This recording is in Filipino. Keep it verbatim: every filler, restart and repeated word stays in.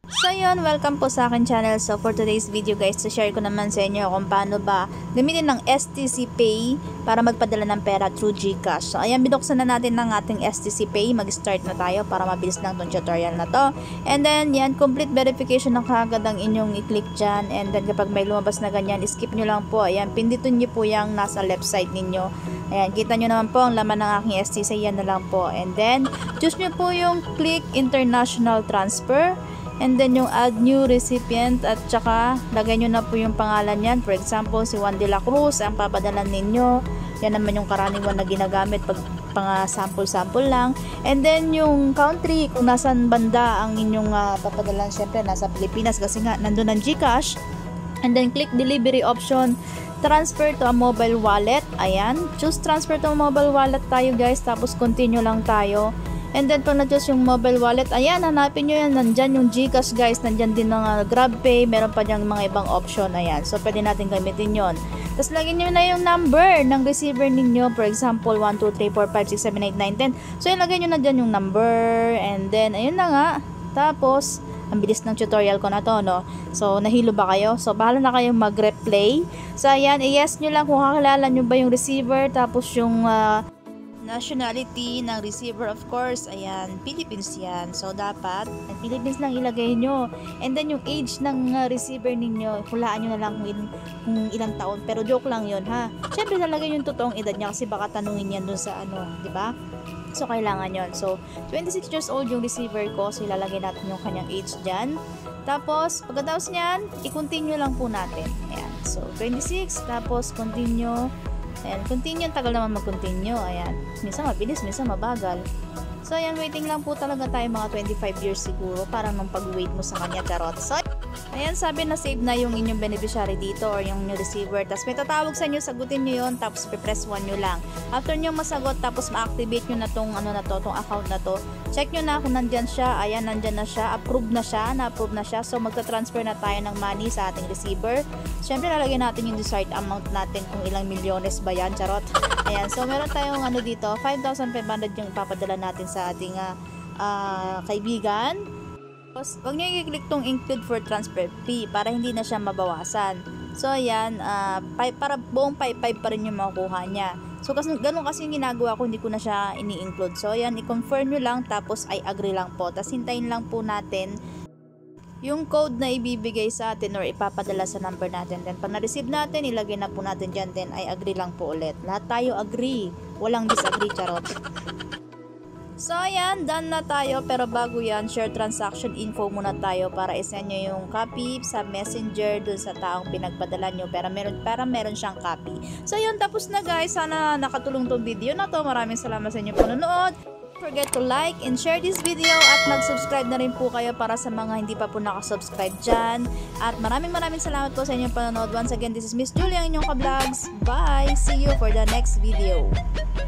So yun, welcome po sa akin channel. So for today's video guys, to share ko naman sa inyo kung paano ba gamitin ng Stcpay para magpadala ng pera through Gcash. So ayan, binuksan na natin ng ating Stcpay. Mag-start na tayo para mabilis lang tong tutorial na to. And then yan, complete verification na kagad ang inyong i-click dyan. And then kapag may lumabas na ganyan, skip nyo lang po. Ayan, pindutin nyo po yung nasa left side ninyo. Ayan, kita nyo naman po ang laman ng aking Stcpay. Yan na lang po. And then, choose nyo po yung click international transfer. And then yung add new recipient at saka lagay nyo na po yung pangalan yan. For example, si Juan de la Cruz ang papadala ninyo. Yan naman yung karaniwan na ginagamit pag pang sample-sample lang. And then yung country, kung nasan banda ang inyong uh, papadalan, syempre nasa Pilipinas kasi nga nandun ang Gcash. And then click delivery option, transfer to a mobile wallet. Ayan, choose transfer to a mobile wallet tayo guys, tapos continue lang tayo. And then pag na-choose yung mobile wallet, ayan, hanapin nyo yan, nandyan yung Gcash guys, nandyan din ng uh, GrabPay, meron pa dyan mga ibang option, ayan, so pwede natin gamitin yon. Tapos lagyan nyo na yung number ng receiver ninyo, for example, one, two, three, four, five, six, seven, eight, nine, ten, so ilagay nyo na dyan yung number, and then, ayun na nga, tapos, ang bilis ng tutorial ko na to, no? So, nahilo ba kayo? So, bahala na kayong mag-replay. So, ayan, i-yes nyo lang kung kakilala nyo ba yung receiver, tapos yung uh, nationality ng receiver, of course, ayan, Philippines yan. So, dapat, Philippines lang ilagay nyo. And then, yung age ng uh, receiver ninyo, hulaan nyo na lang kung, kung ilang taon. Pero joke lang yun, ha? Siyempre, nalagay yung totoong edad niya kasi baka tanungin yan dun sa ano, di ba? So, kailangan yon. So, twenty-six years old yung receiver ko. So, ilalagay natin yung kanyang age dyan. Tapos, pagkatapos niyan, i-continue lang po natin. Ayan. So, twenty-six, tapos continue. Ayan, continue, tagal naman mag-continue. Ayan, minsan mabilis, minsan mabagal. So, ayan, waiting lang po talaga tayo mga twenty-five years siguro, parang nung pag-wait mo sa kanya, charot. So, ayan, sabi na save na yung inyong beneficiary dito or yung new receiver. Tapos may tatawag sa inyo, sagutin nyo yun, tapos press one nyo lang. After nyo masagot, tapos ma-activate nyo na tong, ano na to, tong account na to. Check nyo na kung nandyan siya. Ayan, nandyan na siya. Approve na siya. Na-approve na siya. So, magta-transfer na tayo ng money sa ating receiver. Siyempre, lalagyan natin yung desired amount natin kung ilang milyones ba yan, charot. Ayan, so meron tayong ano dito, five thousand five hundred yung ipapadala natin sa ating uh, uh, kaibigan. Tapos, huwag nyo i-click tong include for transfer fee para hindi na siya mabawasan. So, ayan, uh, para buong five five pa rin yung makukuha niya. So, kasi, ganun kasi yung ginagawa ko, hindi ko na siya ini-include. So, ayan, i-confirm nyo lang, tapos I agree lang po. Tapos, hintayin lang po natin yung code na ibibigay sa atin or ipapadala sa number natin. Then, pag na-receive natin, ilagay na po natin dyan. Then, I agree lang po ulit. Lahat tayo agree. Walang disagree, charot. So, ayan, done na tayo. Pero bago yan, share transaction info muna tayo para isend nyo yung copy sa messenger dun sa taong pinagpadala nyo. Pero meron, para meron siyang copy. So, yun, tapos na guys. Sana nakatulong tong video na to. Maraming salamat sa inyong panonood. Don't forget to like and share this video at mag-subscribe na rin po kayo para sa mga hindi pa po nakasubscribe dyan. At maraming maraming salamat po sa inyong panonood. Once again, this is Miss Julie, ang inyong ka-vlogs. Bye! See you for the next video.